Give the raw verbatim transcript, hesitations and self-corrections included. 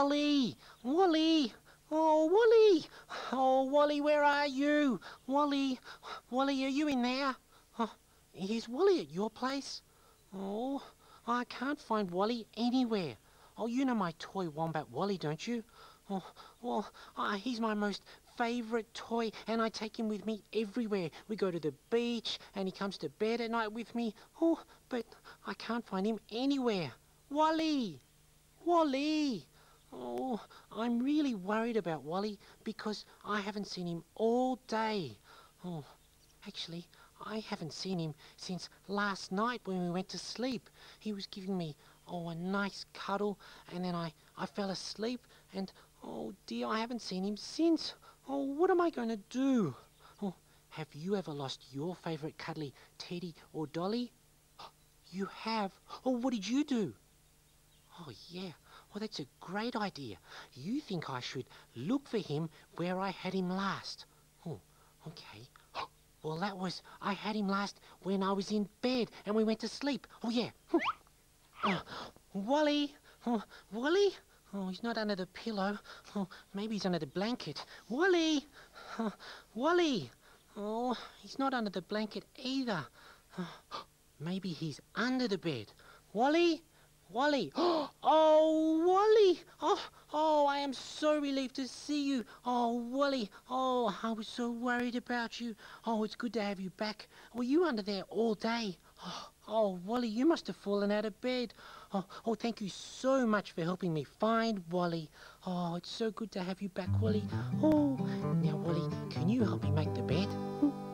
Wally! Wally! Oh, Wally! Oh, Wally, where are you? Wally! Wally, are you in there? Oh, is Wally at your place? Oh, I can't find Wally anywhere. Oh, you know my toy wombat Wally, don't you? Oh, well, uh, he's my most favourite toy, and I take him with me everywhere. We go to the beach, and he comes to bed at night with me. Oh, but I can't find him anywhere. Wally! Wally! Oh, I'm really worried about Wally because I haven't seen him all day. Oh, actually, I haven't seen him since last night when we went to sleep. He was giving me, oh, a nice cuddle, and then I, I fell asleep, and, oh dear, I haven't seen him since. Oh, what am I going to do? Oh, have you ever lost your favourite cuddly Teddy or Dolly? You have? Oh, what did you do? Oh, yeah. Well, that's a great idea. You think I should look for him where I had him last. Oh, okay. Well, that was, I had him last when I was in bed and we went to sleep. Oh, yeah. Oh, Wally. Oh, Wally? Oh, he's not under the pillow. Oh, maybe he's under the blanket. Wally! Oh, Wally! Oh, he's not under the blanket either. Oh, maybe he's under the bed. Wally? Wally! Oh, Wally! Oh, oh, I am so relieved to see you. Oh, Wally! Oh, I was so worried about you. Oh, it's good to have you back. Were you under there all day? Oh, oh, Wally, you must have fallen out of bed. Oh, oh, thank you so much for helping me find Wally. Oh, it's so good to have you back, Wally. Oh, now, Wally, can you help me make the bed?